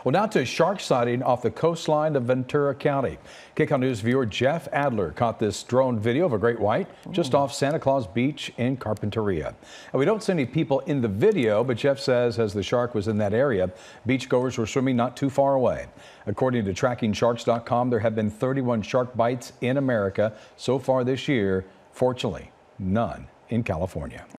Well, now to a shark sighting off the coastline of Ventura County. KCAL News viewer Jeff Adler caught this drone video of a great white just off Santa Claus Beach in Carpenteria. And we don't see any people in the video, but Jeff says as the shark was in that area, beachgoers were swimming not too far away. According to trackingsharks.com, there have been 31 shark bites in America so far this year. Fortunately, none in California.